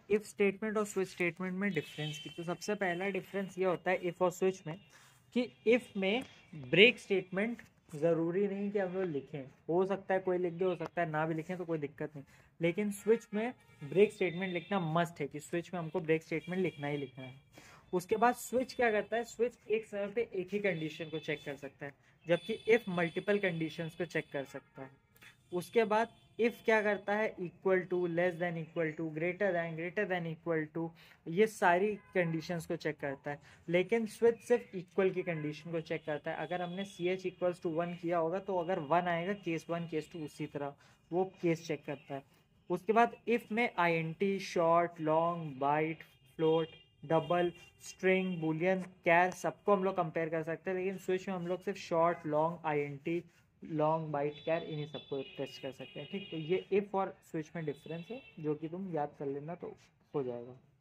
If statement और switch statement में difference की। तो सबसे पहला डिफरेंस ये होता है इफ और स्विच में कि इफ में ब्रेक स्टेटमेंट ज़रूरी नहीं कि हम लोग लिखें, हो सकता है कोई लिख दे, हो सकता है ना भी लिखें तो कोई दिक्कत नहीं, लेकिन स्विच में ब्रेक स्टेटमेंट लिखना मस्ट है कि स्विच में हमको ब्रेक स्टेटमेंट लिखना ही लिखना है। उसके बाद स्विच क्या करता है, स्विच एक समय पे एक ही कंडीशन को चेक कर सकता है, जबकि इफ मल्टीपल कंडीशंस को चेक कर सकता है। उसके बाद इफ क्या करता है, equal to, less than equal to, greater than equal to, ये सारी कंडीशंस को चेक करता है। लेकिन स्विच सिर्फ इक्वल की कंडीशन को चेक करता है। अगर हमने सी एच इक्वल्स टू 1 किया होगा तो अगर 1 आएगा केस 1 केस 2 उसी तरह वो केस चेक करता है। उसके बाद इफ में I N T, short, long, byte, float, double, string, boolean, char सबको हम लोग कंपेयर कर सकते हैं, लेकिन स्विच में हम लोग सिर्फ short, long, I N T, long, byte, char इन्हीं सबको टेस्ट कर सकते हैं। ठीक, तो ये इफ और स्विच में डिफरेंस है जो कि तुम याद कर लेना तो हो जाएगा।